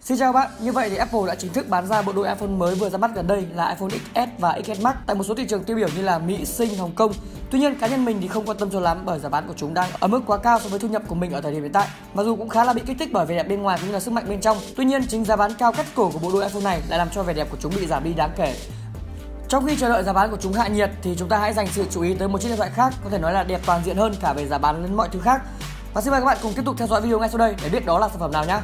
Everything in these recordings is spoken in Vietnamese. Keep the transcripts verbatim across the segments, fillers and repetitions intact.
Xin chào các bạn, như vậy thì Apple đã chính thức bán ra bộ đôi iPhone mới vừa ra mắt gần đây là iPhone ích ét và ích ét Max tại một số thị trường tiêu biểu như là Mỹ, Sing, Hồng Kông. Tuy nhiên cá nhân mình thì không quan tâm cho lắm bởi giá bán của chúng đang ở mức quá cao so với thu nhập của mình ở thời điểm hiện tại. Mặc dù cũng khá là bị kích thích bởi vẻ đẹp bên ngoài cũng như là sức mạnh bên trong. Tuy nhiên chính giá bán cao cắt cổ của bộ đôi iPhone này lại làm cho vẻ đẹp của chúng bị giảm đi đáng kể. Trong khi chờ đợi giá bán của chúng hạ nhiệt thì chúng ta hãy dành sự chú ý tới một chiếc điện thoại khác có thể nói là đẹp toàn diện hơn cả về giá bán lẫn mọi thứ khác. Và xin mời các bạn cùng tiếp tục theo dõi video ngay sau đây để biết đó là sản phẩm nào nhé.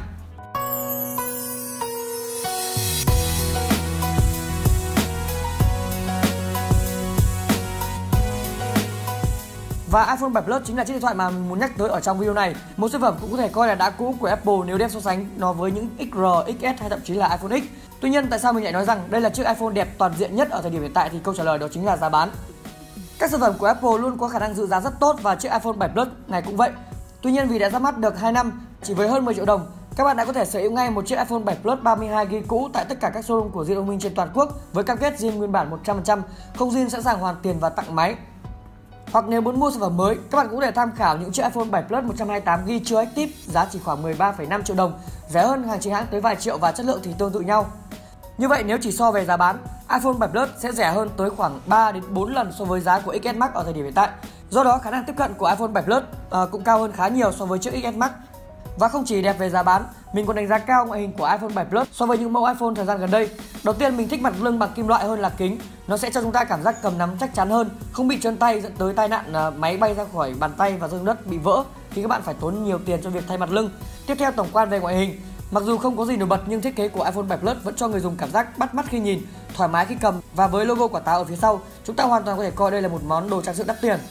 Và iPhone bảy Plus chính là chiếc điện thoại mà mình muốn nhắc tới ở trong video này. Một sản phẩm cũng có thể coi là đã cũ của Apple nếu đem so sánh nó với những ích rờ, ích ét hay thậm chí là iPhone X. Tuy nhiên tại sao mình lại nói rằng đây là chiếc iPhone đẹp toàn diện nhất ở thời điểm hiện tại thì câu trả lời đó chính là giá bán. Các sản phẩm của Apple luôn có khả năng giữ giá rất tốt và chiếc iPhone bảy Plus này cũng vậy. Tuy nhiên vì đã ra mắt được hai năm, chỉ với hơn mười triệu đồng, các bạn đã có thể sở hữu ngay một chiếc iPhone bảy Plus ba mươi hai gi-ga-bai cũ tại tất cả các showroom của Zin thông minh trên toàn quốc với cam kết zin nguyên bản một trăm phần trăm, không zin sẵn sàng hoàn tiền và tặng máy. Hoặc nếu muốn mua sản phẩm mới, các bạn cũng có thể tham khảo những chiếc iPhone bảy Plus một trăm hai mươi tám gi-ga-bai True Active giá chỉ khoảng mười ba phẩy năm triệu đồng, rẻ hơn hàng chính hãng tới vài triệu và chất lượng thì tương tự nhau. Như vậy nếu chỉ so về giá bán, iPhone bảy Plus sẽ rẻ hơn tới khoảng ba đến bốn lần so với giá của ích ét Max ở thời điểm hiện tại. Do đó khả năng tiếp cận của iPhone bảy Plus uh, cũng cao hơn khá nhiều so với chiếc ích ét Max. Và không chỉ đẹp về giá bán, mình còn đánh giá cao ngoại hình của iPhone bảy Plus so với những mẫu iPhone thời gian gần đây. Đầu tiên mình thích mặt lưng bằng kim loại hơn là kính. Nó sẽ cho chúng ta cảm giác cầm nắm chắc chắn hơn, không bị trơn tay dẫn tới tai nạn uh, máy bay ra khỏi bàn tay và rơi xuống đất bị vỡ khi các bạn phải tốn nhiều tiền cho việc thay mặt lưng. Tiếp theo tổng quan về ngoại hình. Mặc dù không có gì nổi bật nhưng thiết kế của iPhone bảy Plus vẫn cho người dùng cảm giác bắt mắt khi nhìn, thoải mái khi cầm và với logo quả táo ở phía sau, chúng ta hoàn toàn có thể coi đây là một món đồ trang sức đắt tiền.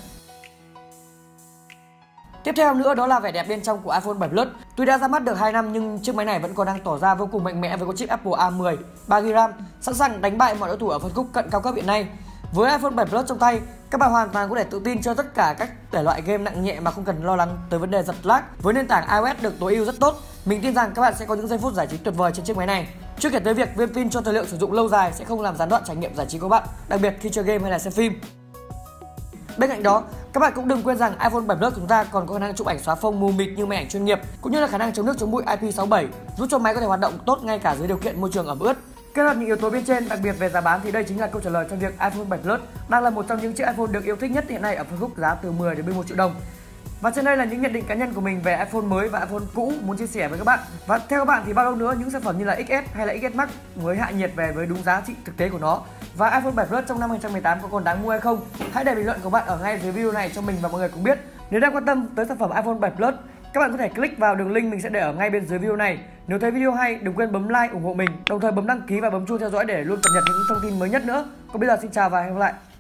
Tiếp theo nữa đó là vẻ đẹp bên trong của iPhone bảy Plus. Tuy đã ra mắt được hai năm nhưng chiếc máy này vẫn còn đang tỏ ra vô cùng mạnh mẽ với con chip Apple A mười, ba gi-ga-bai RAM, sẵn sàng đánh bại mọi đối thủ ở phân khúc cận cao cấp hiện nay. Với iPhone bảy Plus trong tay, các bạn hoàn toàn có thể tự tin chơi tất cả các thể loại game nặng nhẹ mà không cần lo lắng tới vấn đề giật lag. Với nền tảng iOS được tối ưu rất tốt, mình tin rằng các bạn sẽ có những giây phút giải trí tuyệt vời trên chiếc máy này. Chưa kể tới việc viên pin cho thời lượng sử dụng lâu dài sẽ không làm gián đoạn trải nghiệm giải trí của bạn, đặc biệt khi chơi game hay là xem phim. Bên cạnh đó, các bạn cũng đừng quên rằng iPhone bảy Plus chúng ta còn có khả năng chụp ảnh xóa phông mù mịt như máy ảnh chuyên nghiệp, cũng như là khả năng chống nước chống bụi I P sáu bảy, giúp cho máy có thể hoạt động tốt ngay cả dưới điều kiện môi trường ẩm ướt. Kết hợp những yếu tố bên trên, đặc biệt về giá bán thì đây chính là câu trả lời cho việc iPhone bảy Plus đang là một trong những chiếc iPhone được yêu thích nhất hiện nay ở phân khúc giá từ mười đến mười một triệu đồng. Và trên đây là những nhận định cá nhân của mình về iPhone mới và iPhone cũ muốn chia sẻ với các bạn. Và theo các bạn thì bao lâu nữa những sản phẩm như là ích ét hay là ích ét Max mới hạ nhiệt về với đúng giá trị thực tế của nó? Và iPhone bảy Plus trong năm hai không một tám có còn đáng mua hay không? Hãy để bình luận của bạn ở ngay dưới video này cho mình và mọi người cùng biết. Nếu đang quan tâm tới sản phẩm iPhone bảy Plus, các bạn có thể click vào đường link mình sẽ để ở ngay bên dưới video này. Nếu thấy video hay, đừng quên bấm like ủng hộ mình, đồng thời bấm đăng ký và bấm chuông theo dõi để luôn cập nhật những thông tin mới nhất nữa. Còn bây giờ xin chào và hẹn gặp lại.